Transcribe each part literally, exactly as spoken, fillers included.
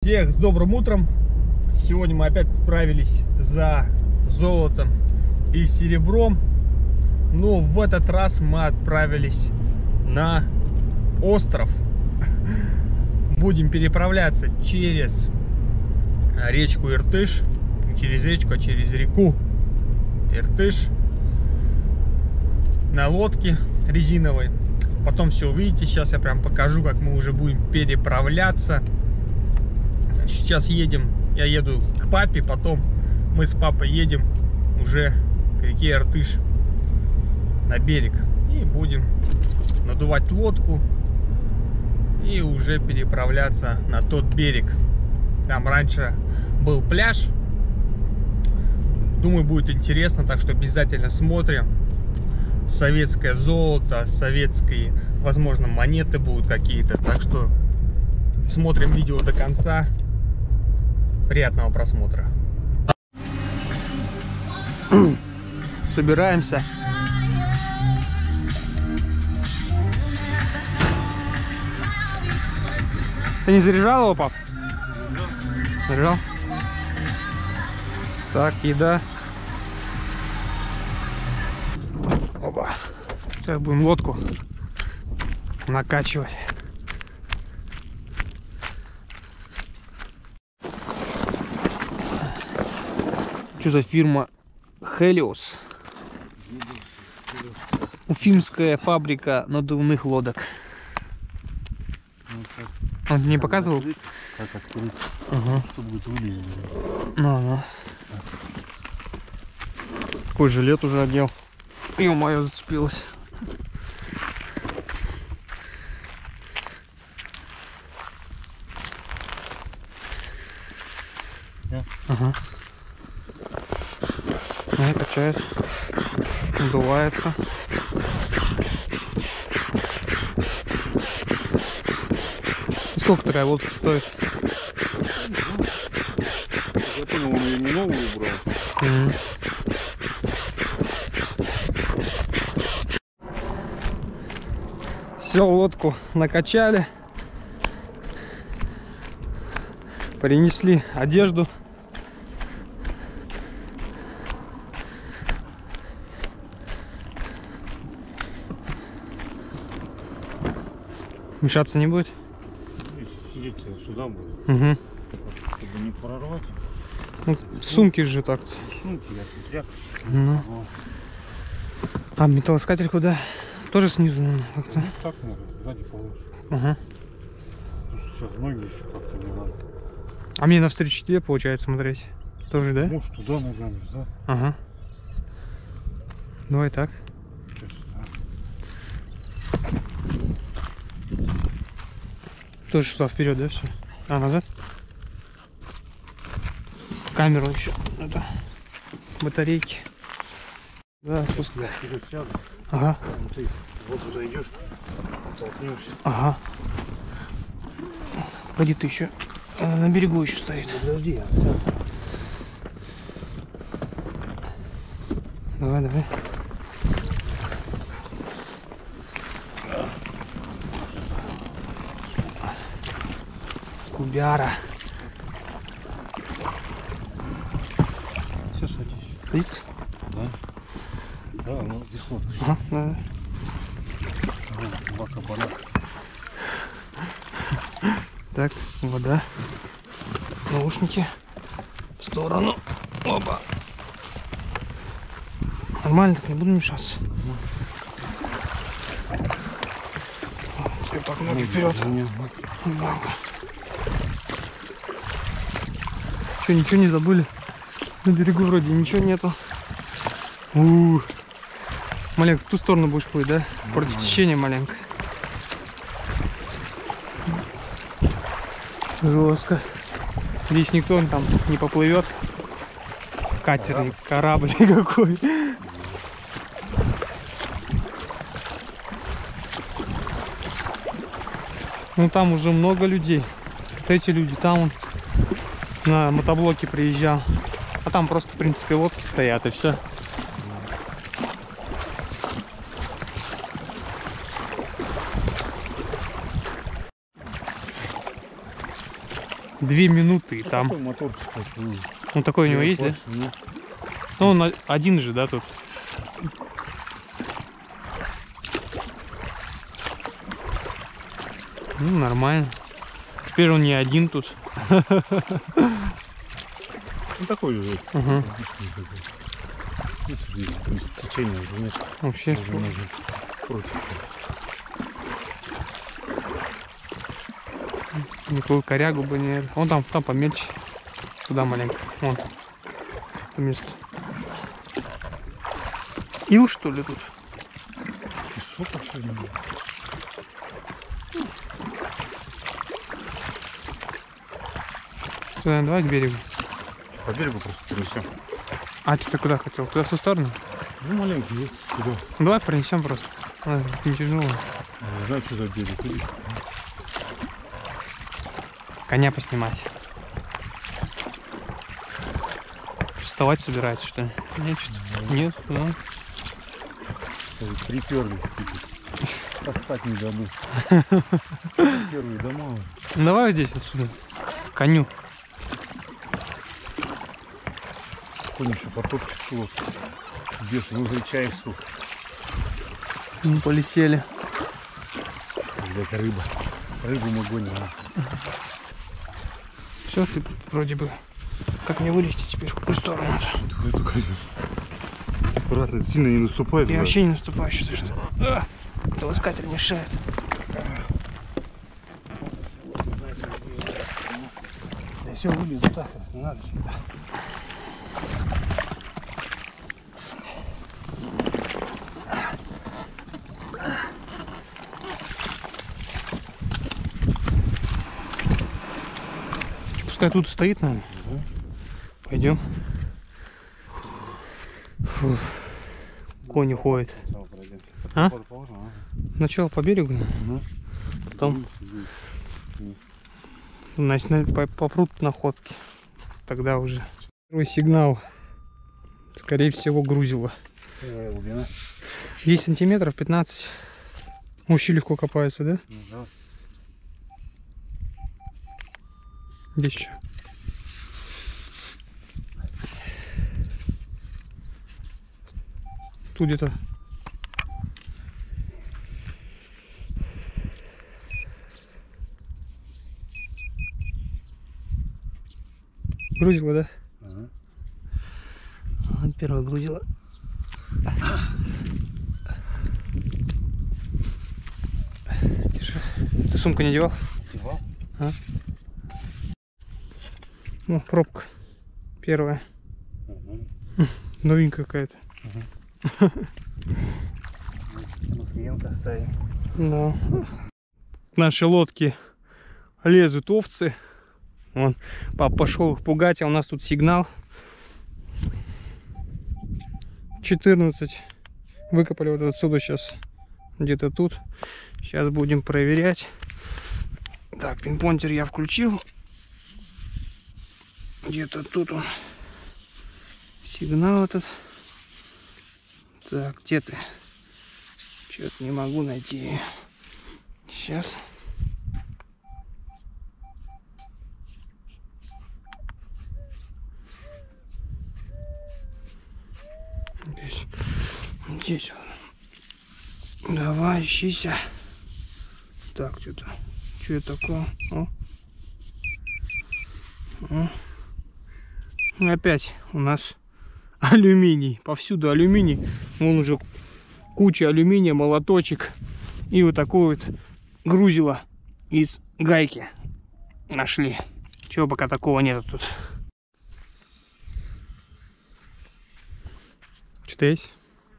Всех с добрым утром! Сегодня мы опять отправились за золотом и серебром, но в этот раз мы отправились на остров. Будем переправляться через речку Иртыш, не через речку, а через реку Иртыш на лодке резиновой. Потом все увидите. Сейчас я прям покажу, как мы уже будем переправляться. Сейчас едем, я еду к папе, потом мы с папой едем уже к реке Иртыш на берег и будем надувать лодку и уже переправляться на тот берег. Там раньше был пляж. Думаю, будет интересно, так что обязательно смотрим. Советское золото, советские, возможно, монеты будут какие-то. Так что смотрим видео до конца. Приятного просмотра. Собираемся. Ты не заряжал его, пап? Заряжал? Так, еда. Опа. Сейчас будем лодку накачивать. Что за фирма? Helios. Уфимская фабрика надувных лодок. Он мне показывал? Как открыть, ага. Чтобы будет вылезть. Ну, ну. Какой жилет уже одел. Ё-моё, зацепилась. Да? Ага. Ну, качает. Надувается. Сколько такая лодка стоит? Я понял, он ее не новую брал. Mm-hmm. Все, лодку накачали. Принесли одежду. Мешаться не будет? Сидеть сюда будет. Угу. Чтобы не прорвать. Ну, сумки же так-то. Сумки, я тряпки. Ну. А металлоискатель куда? Тоже снизу, наверное, как-то. Ну, так надо, сзади положишь. Ага. Потому что сейчас ноги еще как-то не надо. А мне навстречу тебе получается смотреть? Тоже, да? Может туда ногами, да? Ага. Давай так. Тоже что, вперед, да, все? А, назад? Камеру еще. Это батарейки. Да, спуск. Я вперед сяду. Ага. Ты в воду зайдешь, толкнешься. Ага. Пойди, ты еще на берегу еще стоит. Подожди, я сяду. Давай, давай. Кубяра. Все, садись. Садись? Да? Да, ну весло. Ага, да. Два кабана. Так, вода. Наушники. В сторону. Опа. Нормально, так не буду мешаться. Теперь так ноги вперед. Че, ничего не забыли? На берегу вроде ничего нету. У-у-у. Маленько в ту сторону будешь плыть, да? Против течения маленько. Жестко. Здесь никто там не поплывет. Катер или корабль какой. Ну там уже много людей. Вот эти люди, там он на мотоблоке приезжал. А там просто, в принципе, лодки стоят и все. Две минуты и А там. какой моторчик такой? Ну такой у него есть, да? Ну, Ну он один же, да, тут? Ну, нормально. Теперь он не один тут. ну такой же. Угу. Течение уже нет. Вообще. Уже можно против. Никакую корягу бы не... Вон там, там помельче. Туда маленько. Вон. Это место. Ил, что ли, тут? Песок вообще не было. Сюда, давай к берегу. По берегу просто перенесем. А ты куда хотел? Туда, в ту сторону? Ну, маленький есть. Куда? Ну, давай принесем просто. А, не тяжело. Не знаю, что за берег. Видишь? Коня поснимать. Вставать собирается, что ли? Нет, что-то. Нет, ну. Приперлись. Поспать не дадут. Первые дома. Ну, давай здесь отсюда. Коню. Конь еще поток шло. Бешеный выгречаешь, сука. Ну, полетели. Блять, рыба. Рыбу мы гоним. Все, ты вроде бы. Как мне вылезти теперь? В какую сторону? Эту, конечно. Аккуратно, сильно не наступай. Я давай. вообще не наступаю, считаю, что. А, толкатель мешает. Я все вылезу так, не надо всегда. Пускай тут стоит, наверное. Угу. Пойдем. Фу. Конь уходит. А? Сначала по берегу, Угу. потом значит, по- попрут находки. Тогда уже. Первый сигнал. Скорее всего, грузило. Какая глубина? десять сантиметров, пятнадцать. Очень легко копаются, да? Ну, да. Здесь еще. Тут где-то. Грузило, да? Ага. Вот первое грузило. Держи. Ты сумку не одевал? Одевал? А? Ну, пробка. Первая. Угу. Новенькая какая-то. Махриенко стоит. Да. Наши лодки лезут овцы. Вон, папа пошел их пугать, а у нас тут сигнал. четырнадцать. Выкопали вот отсюда сейчас. Где-то тут. Сейчас будем проверять. Так, пинпонтер я включил. Где-то тут он. Сигнал этот. Так, где ты? Что-то не могу найти. Сейчас. Здесь. Здесь. Давай, ищися. Так, что-то. Что это такое? О. О. Опять у нас алюминий. Повсюду алюминий. Вон уже куча алюминия, молоточек. И вот такой вот грузило из гайки нашли. Чего пока такого нету тут. Что-то есть?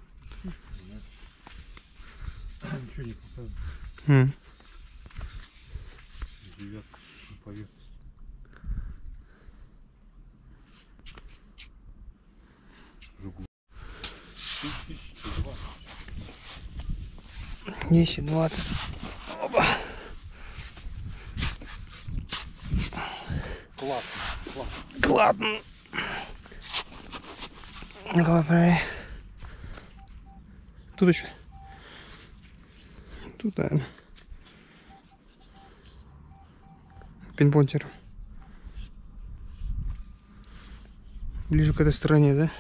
Ничего не показывает. М. Девятка на поверхности. десять, двадцать. Опа. Классно, классно. Ладно. Давай, проверь. Тут еще. Тут, наверное. Пинпонтер. Ближе к этой стороне, да?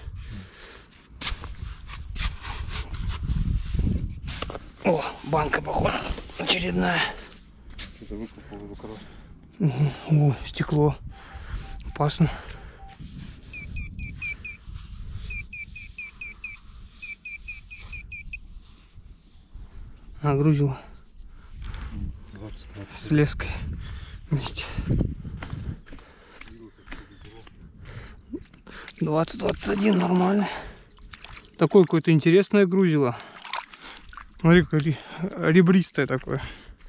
О, банка, походу, очередная. Что-то выкопал его как раз. Угу. О, стекло. Опасно. А, грузила. С леской вместе. двадцать двадцать один, нормально. Такое какое-то интересное грузило. Смотри, какое ребристое такое.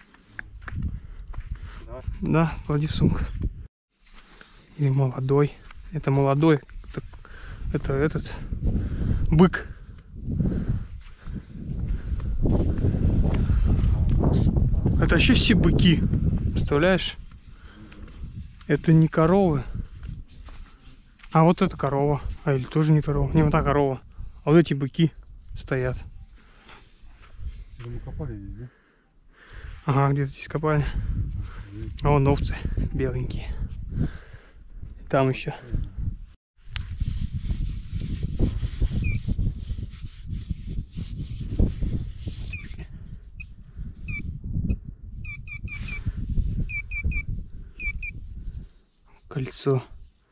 Да? Да, клади в сумку. Или молодой. Это молодой. Это, это этот бык. Это вообще все быки. Представляешь? Это не коровы. А вот это корова. А или тоже не корова. Не, вот та корова. А вот эти быки стоят. Мы копали здесь, да? Ага, где-то здесь копали. А вон овцы беленькие. И там еще. Кольцо.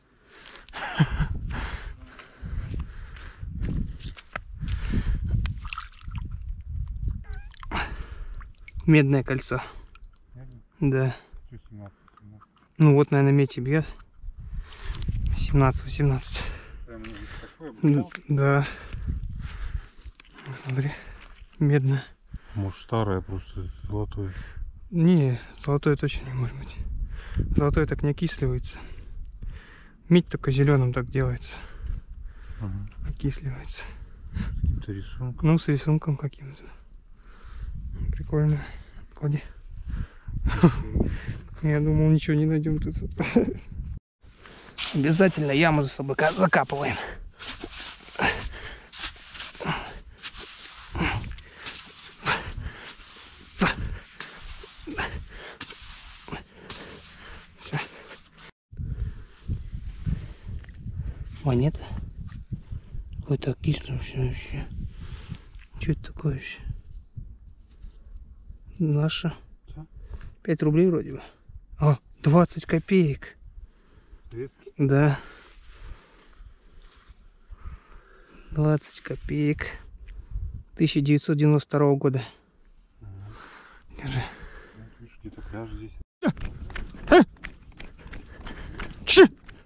Медное кольцо. Да. Ну вот, наверное, медь бьет. семнадцать-восемнадцать. Да. Смотри. Медное. Может, старое, просто золотое. Не, золотое точно не может быть. Золотое так не окисливается. Медь только зеленым так делается. Ага. Окисливается. Каким-то рисунком. Ну, с рисунком каким-то. Прикольно. Клади. Я думал, ничего не найдем тут. Обязательно яму за собой закапываем. Монета. Какой-то окисливающий вообще. Что это такое вообще? Наша. пять рублей вроде бы. А, двадцать копеек. Советский? Да. двадцать копеек. тысяча девятьсот девяносто второго года. Ага. Держи. Вот, видишь, где-то пляж здесь. А! Чи!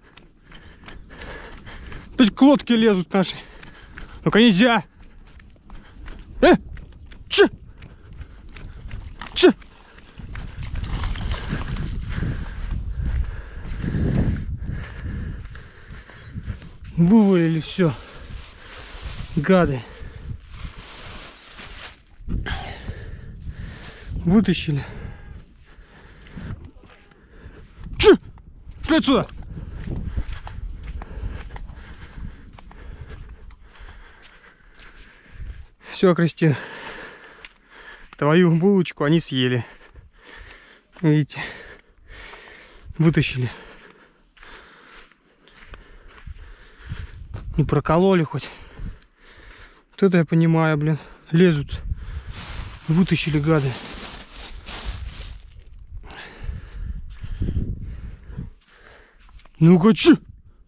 Опять к лодке лезут наши. Ну-ка нельзя! Э! Чи! Чи! Вывалили все. Гады. Вытащили. Чи! Шли отсюда! Все, Кристина. Твою булочку они съели. Видите? Вытащили. Не прокололи хоть. Вот это я понимаю, блин. Лезут. Вытащили, гады. Ну-ка, че?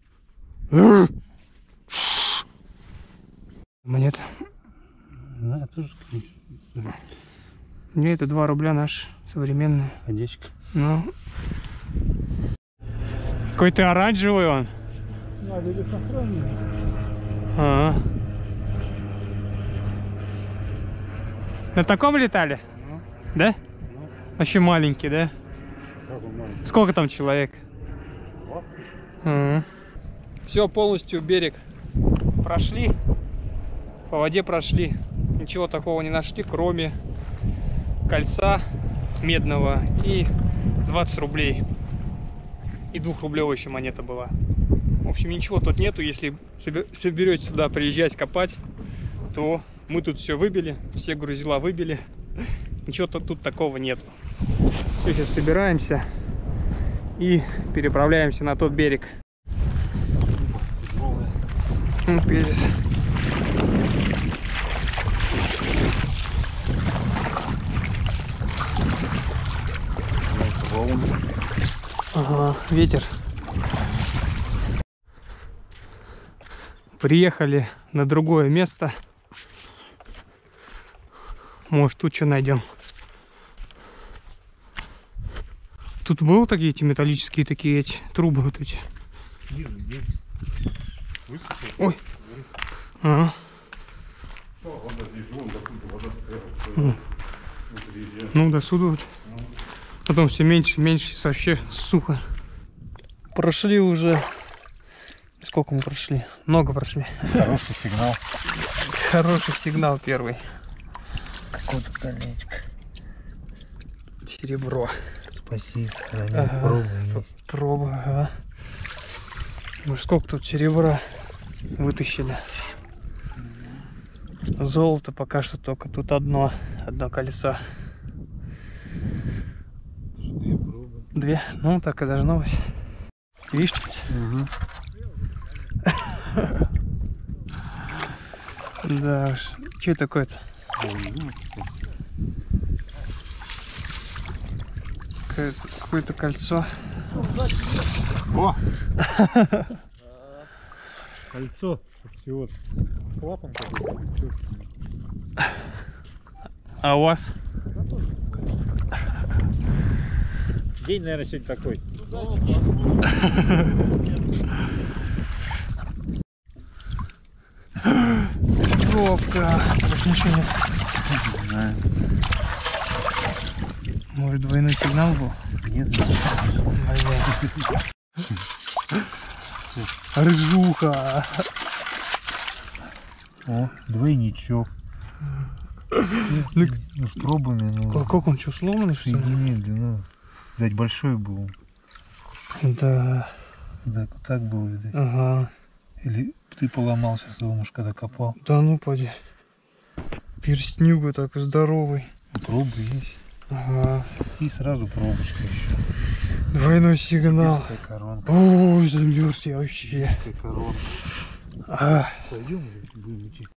Монета. Да, тоже скорее. Не, это два рубля наш, современная. Одечка. Ну. Какой-то оранжевый он. Надо или сохранить. А -а. На таком летали? Ну, Да? ну, Вообще маленький, да? как он маленький? Сколько там человек? двадцать. А -а. Все, полностью берег прошли. По воде прошли. Ничего такого не нашли, кроме кольца медного и двадцать рублей. И двухрублевая еще монета была. В общем, ничего тут нету. Если соберете сюда приезжать копать, то мы тут все выбили, все грузила выбили. Ничего -то тут такого нет. Сейчас собираемся и переправляемся на тот берег. Ну, перец. Ага, ветер. Приехали на другое место. Может, тут что найдем. Тут были такие эти металлические такие эти трубы вот эти. Ой. Ага. Ну до сюда вот. Потом все меньше, меньше, вообще сухо. Прошли уже. Сколько мы прошли? Много прошли. Хороший сигнал. Хороший сигнал первый. Какое-то колечко. Серебро. Спаси, сохрани, Ага. пробы есть. Проба, ага. Ну сколько тут серебра вытащили. Золото пока что только тут одно. Одно колесо. Две пробы. Две. Ну так и должно быть. Видишь? Угу. Да уж. Че такое-то? Какое-то кольцо. О! Кольцо. Всего клапан какой-то. А у вас? День, наверное, сегодня такой. Пробка. Больше ничего нет. Не знаю. Может, двойной сигнал был? Нет. Блин. Рыжуха. О, двойничок. Ну, с пробами, ну. Как, как он что, сломанный, что ли? Соедини длину. Видать, большой был. Да. Так, вот так был, видать. Ага. Или ты поломался, думаешь, когда копал. Да ну поди. Перстнюга такой здоровый. Пробы есть. Ага. И сразу пробочка еще. Двойной сигнал. Сибирская коронка. Ой, замерз я вообще. Сибирская коронка. А. Пойдем, будем идти.